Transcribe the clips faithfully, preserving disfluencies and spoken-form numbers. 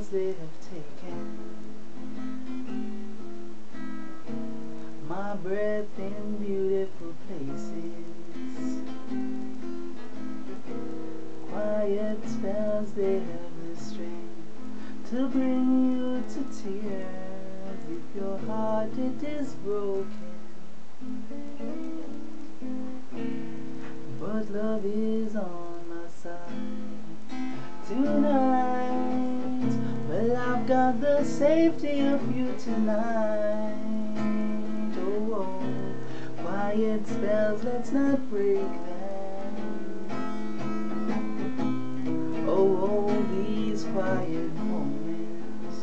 spells they have taken my breath in beautiful places. Quiet spells they have the strength to bring you to tears if your heart it is broken. But love is on my side tonight. Well, I've got the safety of you tonight. Oh, oh, quiet spells, let's not break them. Oh, oh, these quiet moments.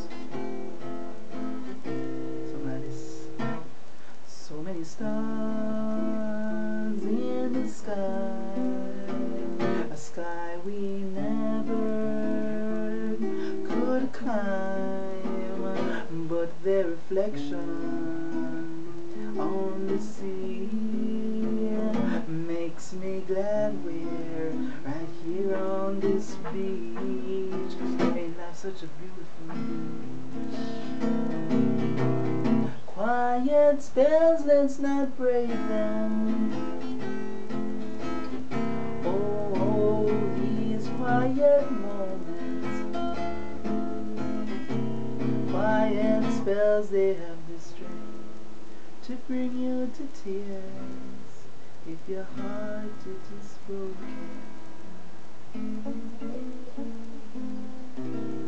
So nice. So many stars in the sky, a sky we never could climb, but their reflection on the sea makes me glad we're right here on this beach. Ain't life such a beautiful beach? Quiet spells, let's not break them. Oh, oh, these quiet moments. Quiet spells, they have the strength to bring you to tears if your heart it is broken.